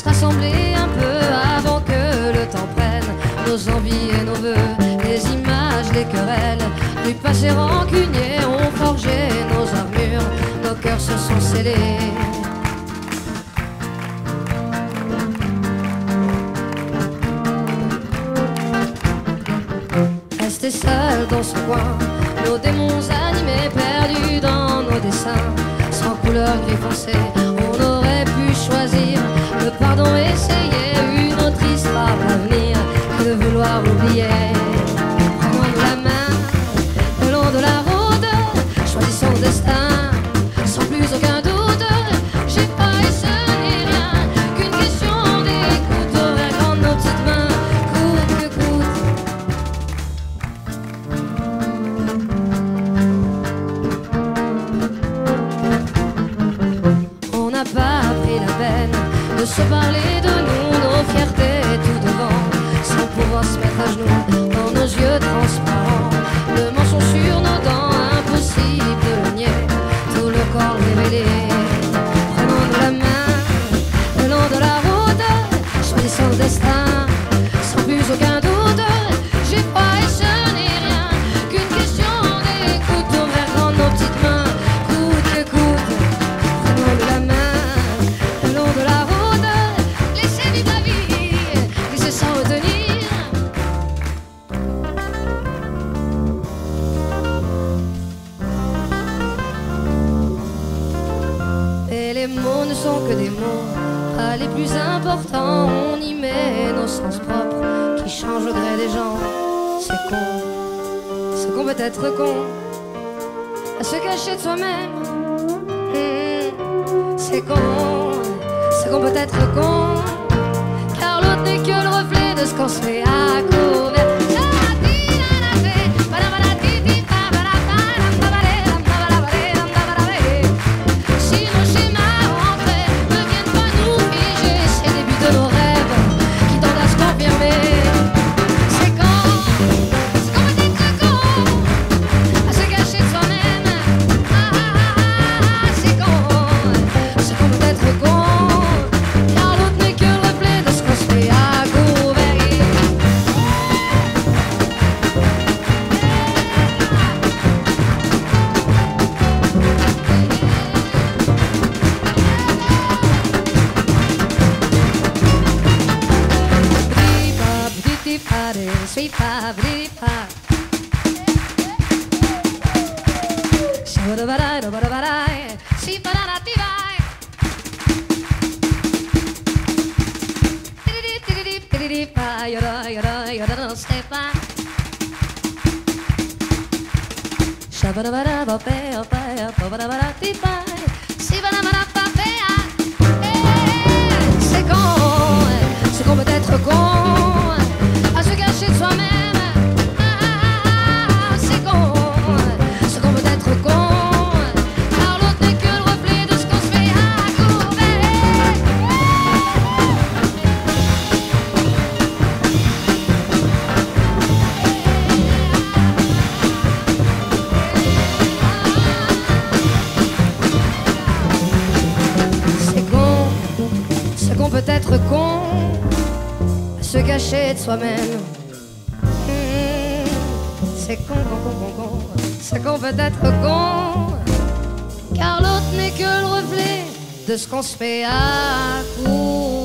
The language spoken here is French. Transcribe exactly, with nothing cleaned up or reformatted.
se rassembler un peu avant que le temps prenne nos envies et nos vœux, les images, les querelles du passé rancunier ont forgé nos armures, nos cœurs se sont scellés. Restés seuls dans ce coin, nos démons animés, perdus dans nos dessins, sans couleur gris foncé, on aurait pu choisir le pardon, essayer une autre histoire d'avenir que de vouloir oublier. Prenons la main le long de la route, choisissons le destin sans plus aucun doute. J'ai pas et ce n'est rien qu'une question d'écoute, on va prendre nos petites mains, coûte que coûte. On n'a pas pris la peine de se parler de nous, nos fiertés tout devant, sans pouvoir se mettre à genoux dans nos yeux transparents. Le mensonge sur nos dents, impossible de le nier, tout le corps révélé. Prenons de la main le long de la route, choisissons le destin sans plus aucun doute. J'ai froid et ce n'est rien qu'une question d'écoute, on va prendre nos petites mains, coûte que coûte. Prenons de la main le long de la route, laissez vivre la vie, laissez sans retenir. Et les mots ne sont que des mots, pas les plus importants. On y met nos sens propres qui changent au gré des gens. C'est con, c'est qu'on peut être con, à se cacher de soi-même. Mmh, c'est con, c'est qu'on peut être con, car l'autre n'est que le reflet de ce qu'on se fait à couvert. Si nos schémas entrés ne viennent pas nous figer, c'est le début de nos rêves qui tendent à se confirmer. C'est con, c'est qu'on peut être con, à se cacher de soi-même. Ah, ah, ah, ah, c'est con, c'est qu'on peut être con, car l'autre n'est que le reflet de ce qu'on se fait à couvert. Sweet pie, pretty pie. Shabba-dabba-da, dabba-dabba-da, see-ba-da-da-dee-bye. Dee-dee-dee-dee-dee-dee-dee-pie, yoda, yoda, yoda, don't step by. Shabba-dabba-da, ba-ba, ba-ba, ba-ba-da-ba-da-dee-bye, see-ba-da-ba-da-ba-ba. Eh, c'est con, c'est qu'on peut être con, à se cacher de soi-même. Ah, ah, ah, c'est con, c'est qu'on peut être con, car l'autre n'est que le reflet de ce qu'on se fait à couvert. C'est con, c'est qu'on peut être con, à se cacher de soi-même. Mmh, c'est con, con, con, con, con, c'est qu'on peut être con, car l'autre n'est que le reflet de ce qu'on se fait à coup.